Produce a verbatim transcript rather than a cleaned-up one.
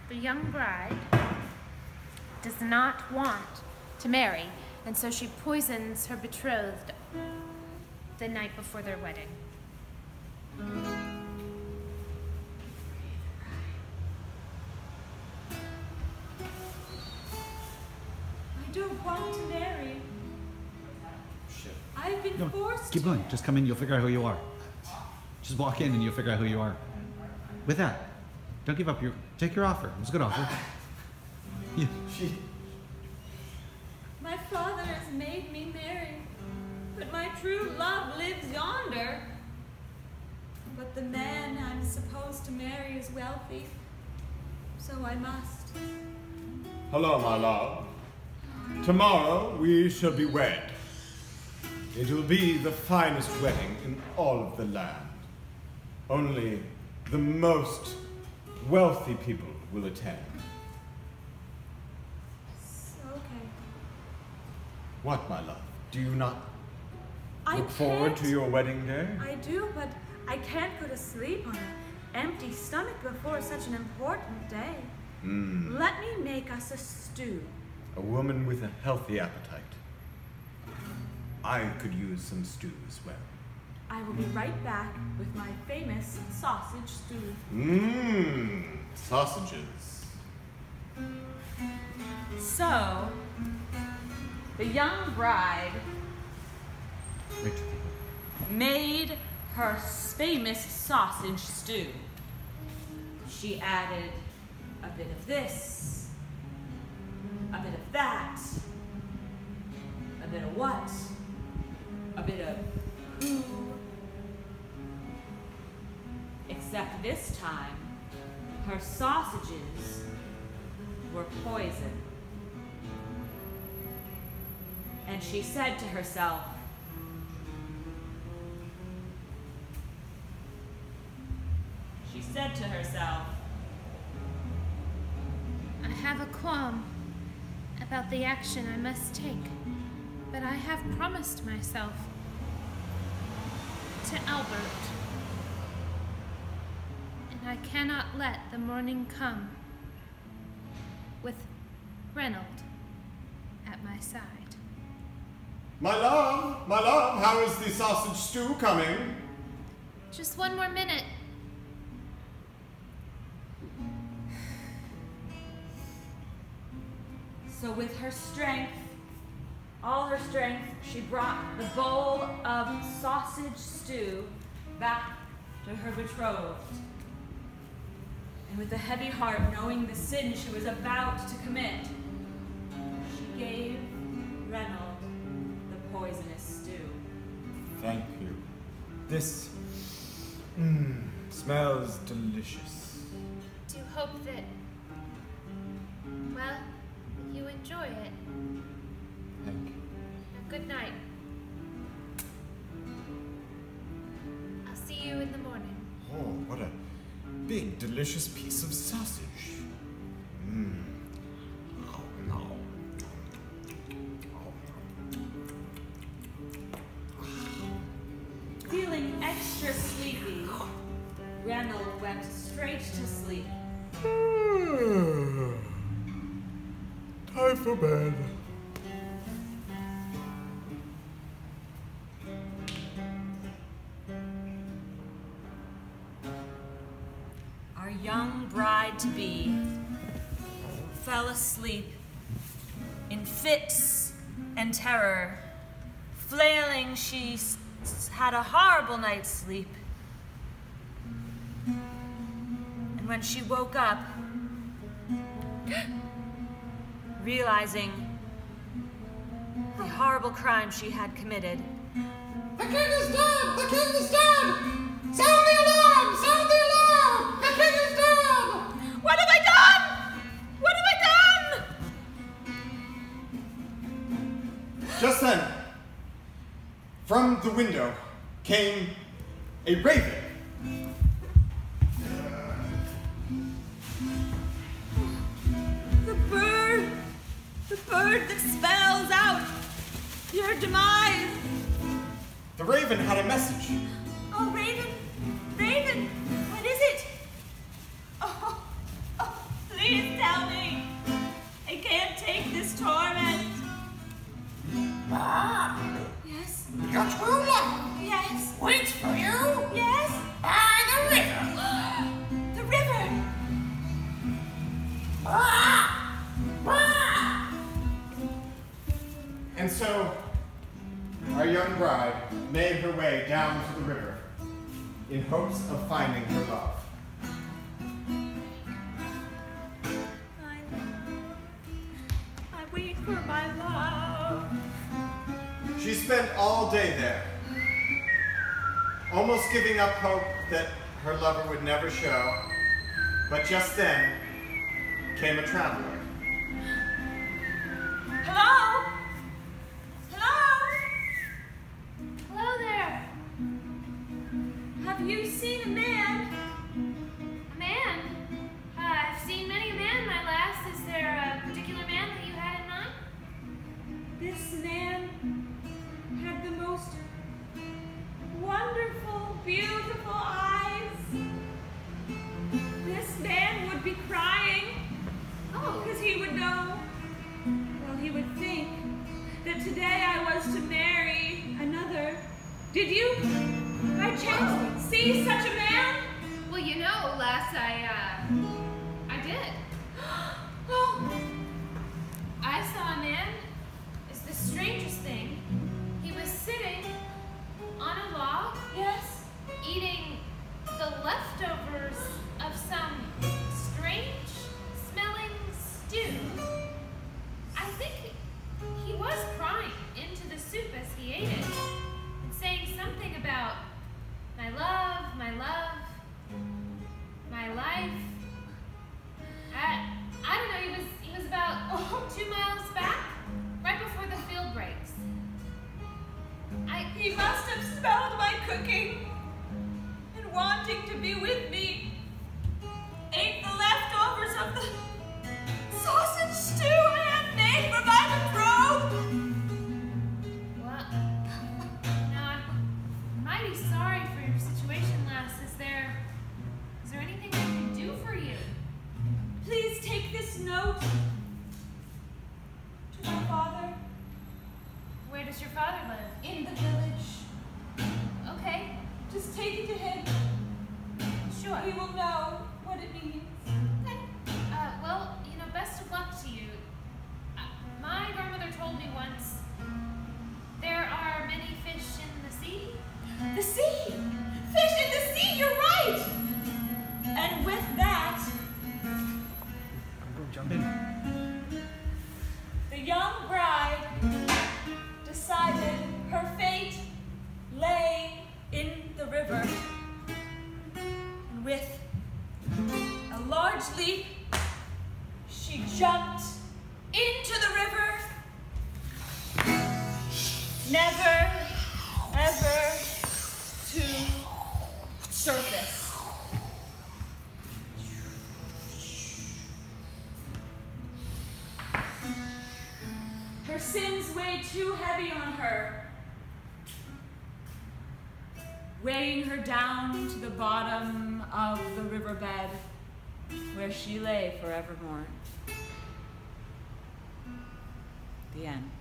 The young bride does not want to marry, and so she poisons her betrothed the night before their wedding. I don't want to marry. I've been No, forced keep to. going. Just come in, you'll figure out who you are. Just walk in and you'll figure out who you are. With that, don't give up your, take your offer. It was a good offer. Yeah. She... My father has made me marry, but my true love lives yonder. But the man I'm supposed to marry is wealthy, so I must. Hello, my love. Tomorrow we shall be wed. It will be the finest wedding in all of the land. Only the most wealthy people will attend. Okay. What, my love? Do you not I look forward to can't- your wedding day? I do, but I can't go to sleep on an empty stomach before such an important day. Mm. Let me make us a stew. A woman with a healthy appetite. I could use some stew as well. I will be right back with my famous sausage stew. Mmm, sausages. So, the young bride Wait. made her famous sausage stew. She added a bit of this, a bit of that, a bit of what, a bit of who. Except this time, her sausages were poison. And she said to herself, she said to herself, I have a qualm about the action I must take, but I have promised myself to Albert, and I cannot let the morning come with Reynold at my side. My love, my love, how is the sausage stew coming? Just one more minute. so with her strength, all her strength, she brought the bowl of sausage stew back to her betrothed. And with a heavy heart, knowing the sin she was about to commit, she gave Reynold the poisonous stew. Thank you. This mm, smells delicious. Do hope that, well, you enjoy it. Thank you. Now, good night. I'll see you in the morning. Oh, what a big, delicious piece of sausage. Mmm. Oh, no. Feeling extra sleepy, Reynold went straight to sleep. Time for bed. Our young bride-to-be fell asleep in fits and terror. Flailing, she s- had a horrible night's sleep. And when she woke up, realizing the horrible crime she had committed, The king is dead! The king is dead! Sound the alarm! Sound the alarm! The king is dead! what have I done? What have I done? Just then, from the window came a raven. The bird, the bird that spells out your demise. The raven had a message. Oh, Raven, Raven, what is it? Oh, oh, please. Please tell me. I can't take this torment. Ah, Yes. your true love Yes. waits for you Yes. by the river. The river. Ah, ah. And so, our young bride made her way down to the river in hopes of finding her love. I, I wait for my love. She spent all day there, almost giving up hope that her lover would never show, but just then came a traveler. Hello? Hello? Hello there. Have you seen a man? A man? Uh, I've seen many a man, my lass. Is there a particular man that you had in mind? This man had the most wonderful, beautiful eyes. This man would be crying Oh, because he would know, well, he would think that today I was to marry another. Did you, by chance, see such a man? well, you know, lass, I, uh, I did. Oh, I saw a man. It's the strangest thing. He was sitting on a log, yes. eating the leftovers of some strange smelling stew. I think he was crying into the soup as he ate it and saying something about my love, my love, my life. I, I don't know, he was he was about oh, two miles back, right before the field breaks. I He must have smelled my cooking and wanting to be with me, ate the leftovers of the sausage stew I had made for my betrothed. Well, no, I'm mighty sorry for your situation, lass. Is there, is there anything I can do for you? Please take this note to my father Where does your father live? in the village. Okay, Just take it to him. sure. He will know what it means. Okay. Uh, well, you know, best of luck to you. Uh, my grandmother told me once, there are many fish in the sea. The sea! Fish in the sea, you're right! And with that, Go jump in. the young bride decided her fate lay in the river. And with a large leap, she jumped into the river, never, ever to surface. Her sins weighed too heavy on her, weighing her down to the bottom of the riverbed, where she lay forevermore. The end.